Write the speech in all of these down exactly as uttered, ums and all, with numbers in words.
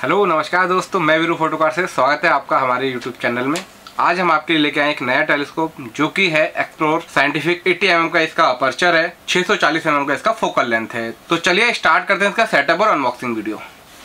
Hello नमस्कार दोस्तों, मैं वीरू फोटोकार से स्वागत है आपका हमारे यूट्यूब चैनल में। आज हम आपके लिए लेके आए एक नया टेलीस्कोप जो कि है एक्सप्लोर साइंटिफिक अस्सी एम एम का इसका अपर्चर है, छह सौ चालीस एम एम का इसका फोकल लेंथ है। तो चलिए स्टार्ट करते हैं इसका सेटअप और अनबॉक्सिंग वीडियो।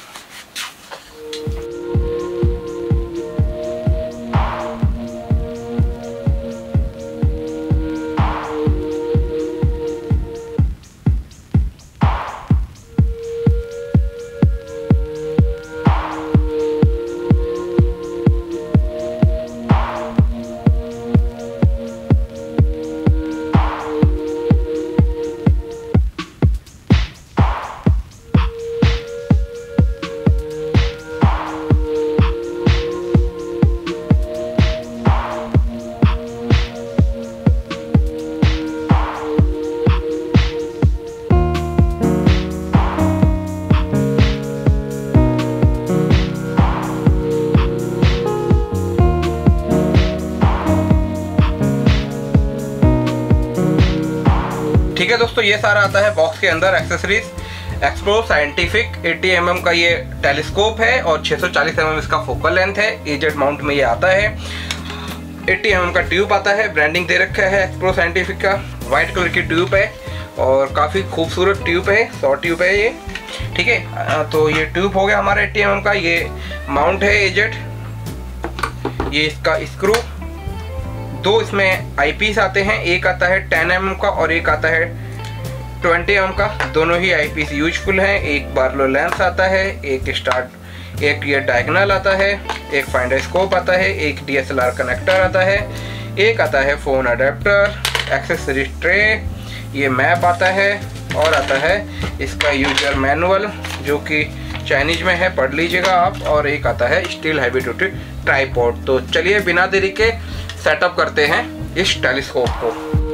ठीक है दोस्तों, ये सारा आता है बॉक्स के अंदर एक्सेसरीज। एक्सप्लोर साइंटिफिक अस्सी एम एम का ये टेलीस्कोप है और छह सौ चालीस एम एम इसका फोकल लेंथ है। एजेड माउंट में ये आता है। अस्सी एम एम का ट्यूब आता है, ब्रांडिंग दे रखा है एक्सप्लोर साइंटिफिक का। वाइट कलर की ट्यूब है और काफ़ी खूबसूरत ट्यूब है, शॉर्ट ट्यूब है ये। ठीक है, तो ये ट्यूब हो गया हमारा अस्सी एम एम का। ये माउंट है एजेड, ये इसका स्क्रू। दो इसमें आई पीस आते हैं, एक आता है टेन एम एम का और एक आता है ट्वेंटी एम एम का। दोनों ही आई पीस यूजफुल हैं। एक बार्लो लेंस आता है, एक स्टार्ट एक ये डायगोनल आता है, एक फाइंडर स्कोप आता है, एक D S L R connector आता है, एक आता है फ़ोन अडेप्टर, एक्सेसरी ट्रे, ये मैप आता है और आता है इसका यूजर मैनुअल जो कि चाइनीज में है, पढ़ लीजिएगा आप। और एक आता है स्टील हैवी ड्यूटी ट्राइपॉड। तो चलिए बिना देरी के सेटअप करते हैं इस टेलीस्कोप को।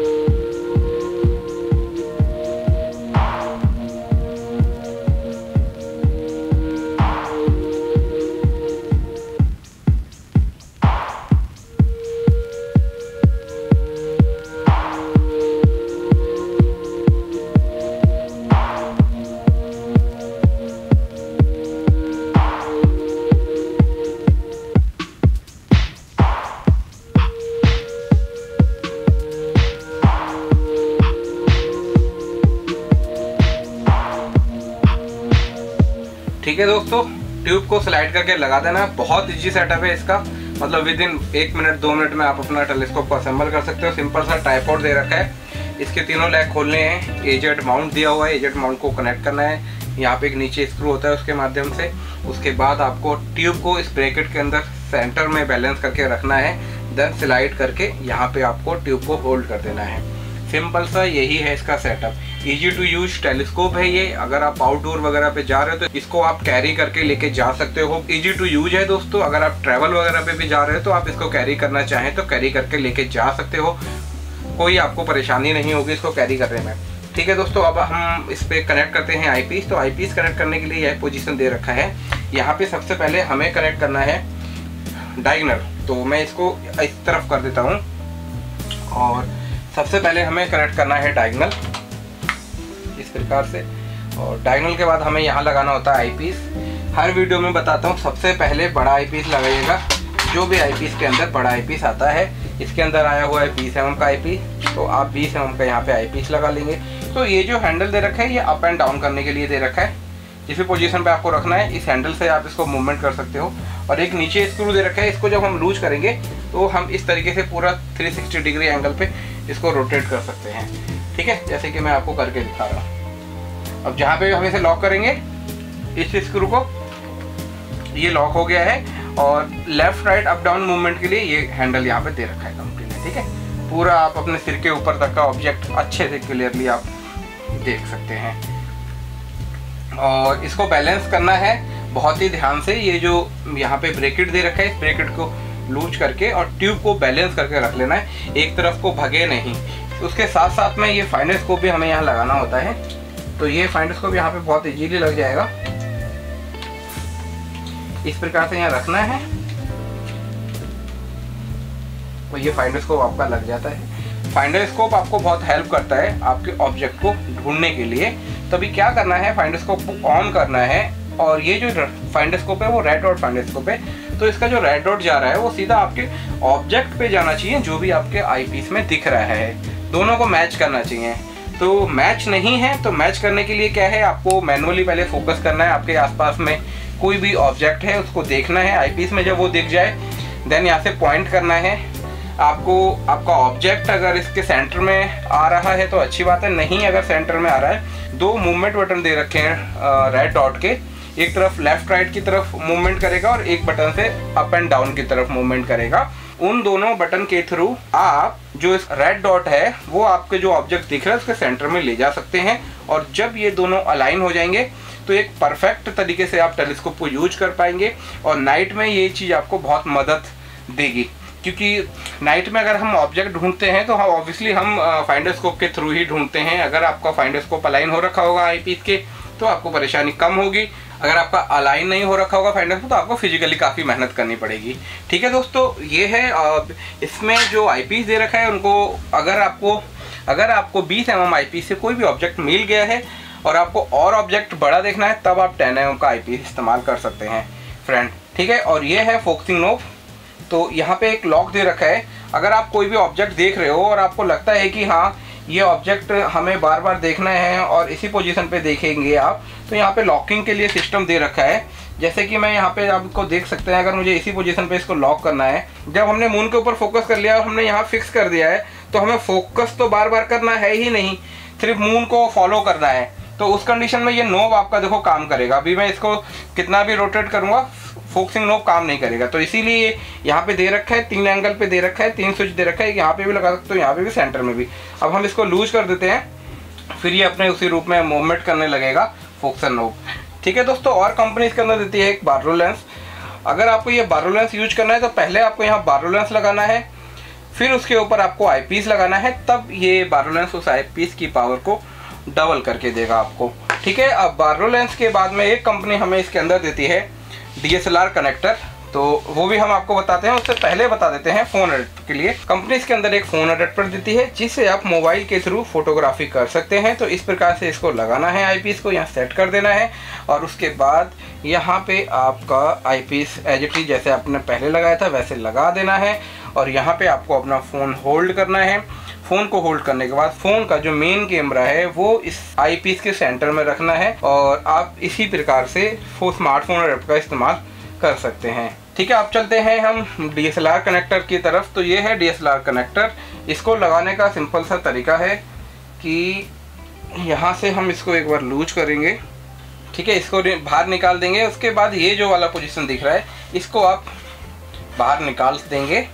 ठीक है दोस्तों, ट्यूब को स्लाइड करके लगा देना। बहुत इजी सेटअप है इसका, मतलब विद इन एक मिनट दो मिनट में आप अपना टेलीस्कोप को असेंबल कर सकते हो। सिंपल सा ट्राइपॉड दे रखा है, इसके तीनों लेग खोलने हैं। एजेड माउंट दिया हुआ है, एजेड माउंट को कनेक्ट करना है। यहाँ पे एक नीचे स्क्रू होता है उसके माध्यम से। उसके बाद आपको ट्यूब को इस ब्रैकेट के अंदर सेंटर में बैलेंस करके रखना है। देन स्लाइड करके यहाँ पे आपको ट्यूब को होल्ड कर देना है। सिंपल सा यही है इसका setup. Easy to use telescope है ये। अगर आप आउटडोर वगैरह पे जा रहे हो तो इसको आप कैरी करके लेके जा सकते हो। इजी टू यूज है दोस्तों। अगर आप ट्रैवल वगैरह पे भी जा रहे हो तो आप इसको कैरी करना चाहें तो कैरी करके लेके जा सकते हो। कोई आपको परेशानी नहीं होगी इसको कैरी करने में। ठीक है दोस्तों, अब हम इस पर कनेक्ट करते हैं आई पीस। तो आई पीस कनेक्ट करने के लिए यह पोजिशन दे रखा है। यहाँ पे सबसे पहले हमें कनेक्ट करना है डायगोनल। तो मैं इसको इस तरफ कर देता हूँ और सबसे पहले हमें कनेक्ट करना है डायगोनल इस प्रकार से। और डायगोनल के बाद हमें यहाँ लगाना होता है आई पीस। हर वीडियो में बताता हूँ सबसे पहले बड़ा आई पीस लगाइएगा। जो भी आई पीस के अंदर बड़ा आई पीस आता है, इसके अंदर आया हुआ है बीस एम एम का आई पीस, तो आप बीस एम एम का यहाँ पे आई पीस लगा लेंगे। तो ये जो हैंडल दे रखा है ये अप एंड डाउन करने के लिए दे रखा है। जिस भी पोजीशन पे आपको रखना है इस हैंडल से आप इसको मूवमेंट कर सकते हो। और एक नीचे स्क्रू दे रखा है, इसको जब हम लूज करेंगे तो हम इस तरीके से पूरा तीन सौ साठ डिग्री एंगल पे इसको रोटेट कर सकते हैं। ठीक है, जैसे कि मैं आपको करके दिखा रहा हूँ। अब जहाँ पे हम इसे लॉक करेंगे इस स्क्रू को, ये लॉक हो गया है। और left right up down movement के लिए ये हैंडल यहाँ पे दे रखा है कंपनी ने। ठीक है, पूरा आप अपने सिर के ऊपर तक का ऑब्जेक्ट अच्छे से क्लियरली आप देख सकते हैं। और इसको बैलेंस करना है बहुत ही ध्यान से। ये जो यहाँ पे ब्रैकेट दे रखा है, इस ब्रैकेट को लूज करके और ट्यूब को बैलेंस करके रख लेना है, एक तरफ को भगे नहीं। उसके साथ साथ में ये फाइंडर स्कोप भी हमें यहाँ लगाना होता है। तो ये फाइंडर स्कोप यहाँ पे बहुत इजीली लग जाएगा। इस प्रकार से यहाँ रखना है और ये फाइंडर स्कोप आपका लग जाता है। फाइंडर स्कोप आपको बहुत हेल्प करता है आपके ऑब्जेक्ट को ढूंढने के लिए। तभी क्या करना है, फाइंडर स्कोप को ऑन करना है और ये जो फाइंडोस्कोप है वो रेड डॉट फाइंडोस्कोप है, तो इसका जो रेड डॉट जा रहा है वो सीधा आपके ऑब्जेक्ट पे जाना चाहिए जो भी आपके आईपीस में दिख रहा है। दोनों को मैच करना चाहिए। तो मैच नहीं है तो मैच करने के लिए क्या है, आपको मैनुअली पहले फोकस करना है। आपके आसपास में कोई भी ऑब्जेक्ट है उसको देखना है आईपीस में, जब वो दिख जाए देन यहाँ से पॉइंट करना है आपको। आपका ऑब्जेक्ट अगर इसके सेंटर में आ रहा है तो अच्छी बात है, नहीं अगर सेंटर में आ रहा है, दो मूवमेंट बटन दे रखे हैं रेड डॉट के, एक तरफ लेफ्ट राइट की तरफ मूवमेंट करेगा और एक बटन से अप एंड डाउन की तरफ मूवमेंट करेगा। उन दोनों बटन के थ्रू आप जो इस रेड डॉट है वो आपके जो ऑब्जेक्ट दिख रहा है उसके सेंटर में ले जा सकते हैं, और जब ये दोनों अलाइन हो जाएंगे तो एक परफेक्ट तरीके से आप टेलीस्कोप को यूज कर पाएंगे। और नाइट में ये चीज़ आपको बहुत मदद देगी, क्योंकि नाइट में अगर हम ऑब्जेक्ट ढूंढते हैं तो हम ऑब्वियसली हम फाइंडोस्कोप के थ्रू ही ढूंढते हैं। अगर आपका फाइंडोस्कोप अलाइन हो रखा होगा आईपीस के तो आपको परेशानी कम होगी। अगर आपका अलाइन नहीं हो रखा होगा फाइंडोस्कोप तो आपको फिजिकली काफ़ी मेहनत करनी पड़ेगी। ठीक है दोस्तों, ये है इसमें जो आईपीस दे रखा है उनको, अगर आपको अगर आपको बीस एम एम आईपीस से कोई भी ऑब्जेक्ट मिल गया है और आपको और ऑब्जेक्ट बड़ा देखना है तब आप टेन एम एम का आईपीस इस्तेमाल कर सकते हैं फ्रेंड। ठीक है, और ये है फोकसिंग नोब। तो यहाँ पे एक लॉक दे रखा है, अगर आप कोई भी ऑब्जेक्ट देख रहे हो और आपको लगता है कि हाँ ये ऑब्जेक्ट हमें बार बार देखना है और इसी पोजीशन पे देखेंगे आप, तो यहाँ पे लॉकिंग के लिए सिस्टम दे रखा है। जैसे कि मैं यहाँ पे आपको देख सकते हैं, अगर मुझे इसी पोजीशन पे इसको लॉक करना है, जब हमने मून के ऊपर फोकस कर लिया और हमने यहाँ फिक्स कर दिया है तो हमें फोकस तो बार बार करना है ही नहीं, सिर्फ मून को फॉलो करना है। तो उस कंडीशन में ये नोब आपका देखो काम करेगा। अभी मैं इसको कितना भी रोटेट करूँगा फोकसिंग नोब काम नहीं करेगा, तो इसीलिए यहाँ पे दे रखा है, तीन एंगल पे दे रखा है, तीन स्विच दे रखा है, यहाँ पे भी लगा सकते हो, यहाँ पे भी, सेंटर में भी। अब हम इसको लूज कर देते हैं, फिर ये अपने उसी रूप में मूवमेंट करने लगेगा फोकसिंग नोब। ठीक है दोस्तों, और कंपनी इसके अंदर देती है एक बारो लेंस। अगर आपको ये बारो लेंस यूज करना है तो पहले आपको यहाँ बारो लेंस लगाना है, फिर उसके ऊपर आपको आईपीस लगाना है, तब ये बारो लेंस उस आईपीस की पावर को डबल करके देगा आपको। ठीक है, अब बारो लेंस के बाद में एक कंपनी हमें इसके अंदर देती है डीएसएलआर कनेक्टर, तो वो भी हम आपको बताते हैं। उससे पहले बता देते हैं फोन अडेप्टर के लिए कंपनी इसके अंदर एक फोन अडेप्टर देती है जिससे आप मोबाइल के थ्रू फोटोग्राफी कर सकते हैं। तो इस प्रकार से इसको लगाना है, आईपीस को यहाँ सेट कर देना है, और उसके बाद यहाँ पे आपका आईपीस एज इट इज जैसे आपने पहले लगाया था वैसे लगा देना है, और यहाँ पे आपको अपना फ़ोन होल्ड करना है। फ़ोन को होल्ड करने के बाद फ़ोन का जो मेन कैमरा है वो इस आईपीस के सेंटर में रखना है, और आप इसी प्रकार से वो स्मार्टफोन अडेप्टर का इस्तेमाल कर सकते हैं। ठीक है, अब चलते हैं हम डीएसएलआर कनेक्टर की तरफ। तो ये है डीएसएलआर कनेक्टर। इसको लगाने का सिंपल सा तरीका है कि यहाँ से हम इसको एक बार लूज करेंगे। ठीक है, इसको बाहर निकाल देंगे। उसके बाद ये जो वाला पोजीशन दिख रहा है इसको आप बाहर निकाल देंगे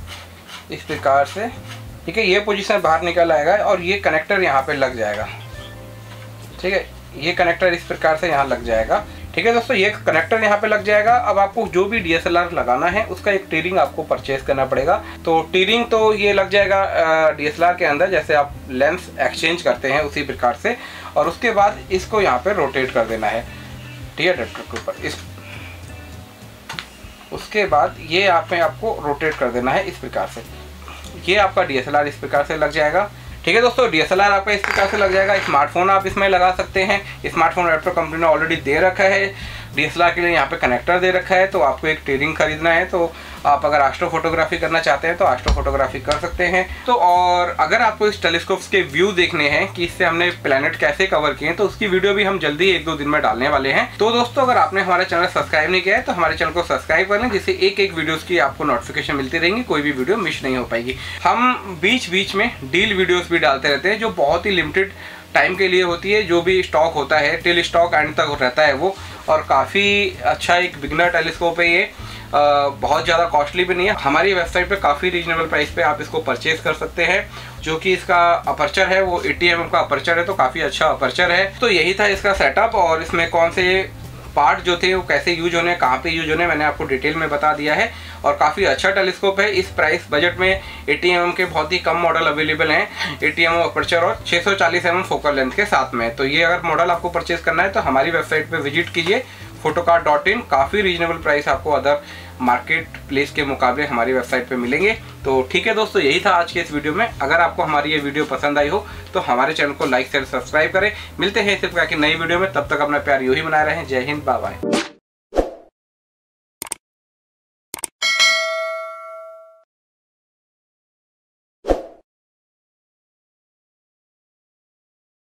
इस प्रकार से। ठीक है, ये पोजीशन बाहर निकल आएगा और ये कनेक्टर यहाँ पे लग जाएगा। ठीक है, ये कनेक्टर इस प्रकार से यहाँ लग जाएगा। ठीक है दोस्तों, ये कनेक्टर यहाँ पे लग जाएगा। अब आपको जो भी डीएसएलआर लगाना है उसका एक टीरिंग आपको परचेज करना पड़ेगा। तो टीरिंग तो ये लग जाएगा डीएसएलआर के अंदर, जैसे आप लेंस एक्सचेंज करते हैं उसी प्रकार से, और उसके बाद इसको यहाँ पे रोटेट कर देना है। ठीक है, अडेप्टर के ऊपर इस उसके बाद ये यहाँ पे आपको रोटेट कर देना है इस प्रकार से। ये आपका डीएसएलआर इस प्रकार से लग जाएगा। ठीक है दोस्तों, डीएसएलआर आपका इस प्रकार से लग जाएगा। स्मार्टफोन आप इसमें लगा सकते हैं। स्मार्टफोन अडेप्टर कंपनी ने ऑलरेडी दे रखा है। डीएसएलआर के लिए यहाँ पे कनेक्टर दे रखा है। तो आपको एक टीरिंग खरीदना है, तो आप अगर एस्ट्रो फोटोग्राफी करना चाहते हैं तो एस्ट्रो फोटोग्राफी कर सकते हैं। तो और अगर आपको इस टेलीस्कोप्स के व्यू देखने हैं कि इससे हमने प्लैनेट कैसे कवर किए हैं, तो उसकी वीडियो भी हम जल्दी एक दो दिन में डालने वाले हैं। तो दोस्तों, अगर आपने हमारा चैनल सब्सक्राइब नहीं किया है तो हमारे चैनल को सब्सक्राइब कर लें, जिससे एक एक वीडियोस की आपको नोटिफिकेशन मिलती रहेंगी, कोई भी वीडियो मिस नहीं हो पाएगी। हम बीच बीच में डील वीडियोस भी डालते रहते हैं जो बहुत ही लिमिटेड टाइम के लिए होती है। जो भी स्टॉक होता है टिल स्टॉक एंड तक रहता है वो, और काफ़ी अच्छा एक बिगनर टेलीस्कोप है ये। आ, बहुत ज़्यादा कॉस्टली भी नहीं है। हमारी वेबसाइट पे काफ़ी रीजनेबल प्राइस पे आप इसको परचेज कर सकते हैं। जो कि इसका अपर्चर है वो एटी एम एम का अपर्चर है, तो काफ़ी अच्छा अपर्चर है। तो यही था इसका सेटअप, और इसमें कौन से पार्ट जो थे वो कैसे यूज होने, कहाँ पे यूज होने, मैंने आपको डिटेल में बता दिया है। और काफ़ी अच्छा टेलीस्कोप है। इस प्राइस बजट में एटी एम एम के बहुत ही कम मॉडल अवेलेबल हैं, एटी एम एम अपर्चर और छः सौ चालीस एम एम फोकल लेंथ के साथ में। तो ये अगर मॉडल आपको परचेज करना है तो हमारी वेबसाइट पे विजिट कीजिए फोटोकार्ट डॉट इन। काफ़ी रीजनेबल प्राइस आपको अदर मार्केट प्लेस के मुकाबले हमारी वेबसाइट पे मिलेंगे। तो ठीक है दोस्तों, यही था आज के इस वीडियो में। अगर आपको हमारी ये वीडियो पसंद आई हो तो हमारे चैनल को लाइक शेयर सब्सक्राइब करें। मिलते हैं इसी प्रकार की नई वीडियो में, तब तक अपना प्यार यूं ही बनाए रहें। जय हिंद, बाय बाय।